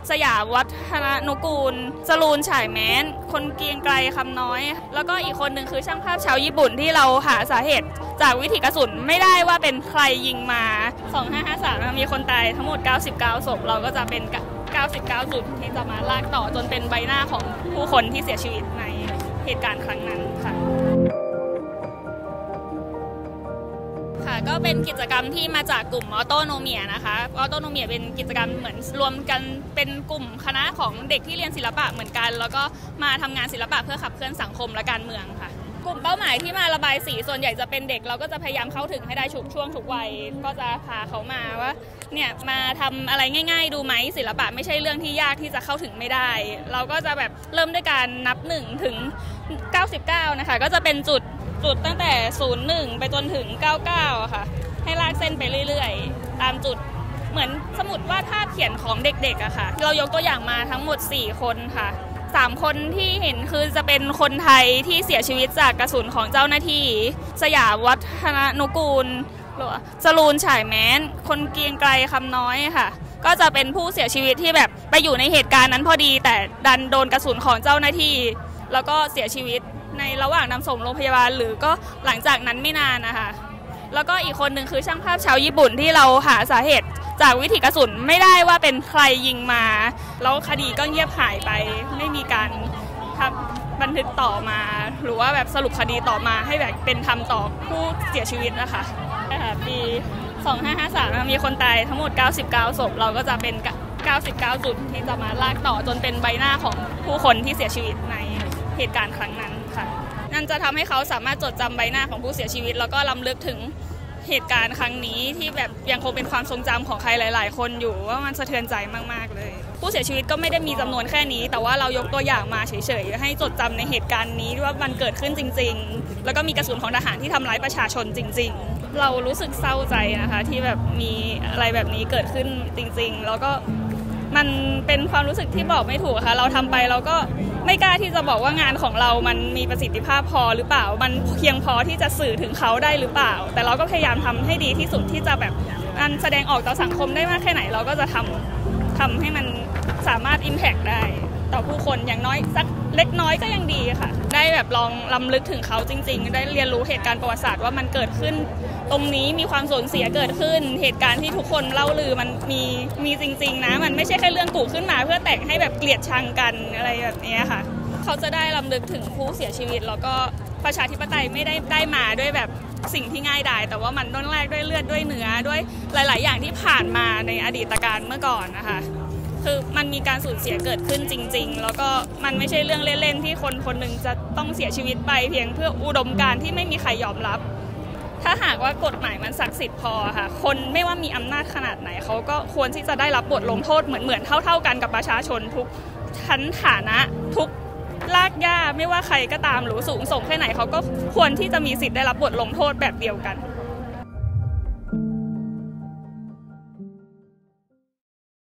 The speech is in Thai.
สยามวัฒนุกูลจรูนฉายแม้นคนเกียงไกรคำน้อยแล้วก็อีกคนหนึ่งคือช่างภาพชาวญี่ปุ่นที่เราหาสาเหตุจากวิถีกระสุนไม่ได้ว่าเป็นใครยิงมา2553มีคนตายทั้งหมด99ศพเราก็จะเป็น99จุดที่จะมาลากต่อจนเป็นใบหน้าของผู้คนที่เสียชีวิตในเหตุการณ์ครั้งนั้นค่ะก็เป็นกิจกรรมที่มาจากกลุ่มออโตโนเมียนะคะออโตโนเมียเป็นกิจกรรมเหมือนรวมกันเป็นกลุ่มคณะของเด็กที่เรียนศิลปะเหมือนกันแล้วก็มาทำงานศิลปะเพื่อขับเคลื่อนสังคมและการเมืองค่ะกลุ่มเป้าหมายที่มาระบายสีส่วนใหญ่จะเป็นเด็กเราก็จะพยายามเข้าถึงให้ได้ทุกช่วงทุกวัยก็จะพาเขามาว่าเนี่ยมาทำอะไรง่ายๆดูไหมศิลปะไม่ใช่เรื่องที่ยากที่จะเข้าถึงไม่ได้เราก็จะแบบเริ่มด้วยการนับ1ถึง99นะคะก็จะเป็นจุดตั้งแต่01ไปจนถึง99ค่ะให้ลากเส้นไปเรื่อยๆตามจุดเหมือนสมุดวาดภาพเขียนของเด็กๆอะค่ะเรายกตัวอย่างมาทั้งหมด4คนค่ะ3คนที่เห็นคือจะเป็นคนไทยที่เสียชีวิตจากกระสุนของเจ้าหน้าที่สยามวัฒนุกูลจรูนฉายแม้นคนเกียงไกรคำน้อยค่ะก็จะเป็นผู้เสียชีวิตที่แบบไปอยู่ในเหตุการณ์นั้นพอดีแต่ดันโดนกระสุนของเจ้าหน้าที่แล้วก็เสียชีวิตในระหว่างนำส่งโรงพยาบาลหรือก็หลังจากนั้นไม่นานนะคะแล้วก็อีกคนหนึ่งคือช่างภาพชาวญี่ปุ่นที่เราหาสาเหตุจากวิถีกระสุนไม่ได้ว่าเป็นใครยิงมาแล้วคดีก็เงียบหายไปไม่มีการบันทึกต่อมาหรือว่าแบบสรุปคดีต่อมาให้แบบเป็นธรรมต่อผู้เสียชีวิตนะคะปี2553มีคนตายทั้งหมด99ศพเราก็จะเป็น99จุดที่จะมาลากต่อจนเป็นใบหน้าของผู้คนที่เสียชีวิตในเหตุการณ์ครั้งนั้นค่ะนั่นจะทำให้เขาสามารถจดจำใบหน้าของผู้เสียชีวิตแล้วก็รำลึกถึงเหตุการณ์ครั้งนี้ที่แบบยังคงเป็นความทรงจำของใครหลายๆคนอยู่ว่ามันสะเทือนใจมากๆเลยผู้เสียชีวิตก็ไม่ได้มีจำนวนแค่นี้แต่ว่าเรายกตัวอย่างมาเฉยๆให้จดจำในเหตุการณ์นี้ว่ามันเกิดขึ้นจริงๆแล้วก็มีกระสุนของทหารที่ทำร้ายประชาชนจริงๆเรารู้สึกเศร้าใจนะคะที่แบบมีอะไรแบบนี้เกิดขึ้นจริงๆแล้วก็มันเป็นความรู้สึกที่บอกไม่ถูกค่ะเราทำไปเราก็ไม่กล้าที่จะบอกว่างานของเรามันมีประสิทธิภาพพอหรือเปล่ามันเพียงพอที่จะสื่อถึงเขาได้หรือเปล่าแต่เราก็พยายามทำให้ดีที่สุดที่จะแบบมันแสดงออกต่อสังคมได้มากแค่ไหนเราก็จะทำให้มันสามารถ impact ได้ต่อผู้คนอย่างน้อยสักเล็กน้อยก็ยังดีค่ะได้แบบลองรำลึกถึงเขาจริงๆได้เรียนรู้เหตุการณ์ประวัติศาสตร์ว่ามันเกิดขึ้นตรงนี้มีความสูญเสียเกิดขึ้นเหตุการณ์ที่ทุกคนเล่าลือมันมีจริงๆนะมันไม่ใช่แค่เรื่องกุขึ้นมาเพื่อแต่งให้แบบเกลียดชังกันอะไรแบบนี้ค่ะเขาจะได้รำลึกถึงผู้เสียชีวิตแล้วก็ประชาธิปไตยไม่ได้มาด้วยแบบสิ่งที่ง่ายดายแต่ว่ามันต้องแลกด้วยเลือดด้วยเนื้อด้วยหลายๆอย่างที่ผ่านมาในอดีตการเมื่อก่อนนะคะคือมันมีการสูญเสียเกิดขึ้นจริงๆแล้วก็มันไม่ใช่เรื่องเล่นๆที่คนหนึ่งจะต้องเสียชีวิตไปเพียงเพื่ออุดมการณ์ที่ไม่มีใครยอมรับถ้าหากว่ากฎหมายมันศักดิ์สิทธิ์พอค่ะคนไม่ว่ามีอำนาจขนาดไหนเขาก็ควรที่จะได้รับบทลงโทษเหมือนเท่ากันกับประชาชนทุกชั้นฐานะทุกลากย่าไม่ว่าใครก็ตามหรือสูงส่งแค่ไหนเขาก็ควรที่จะมีสิทธิ์ได้รับบทลงโทษแบบเดียวกัน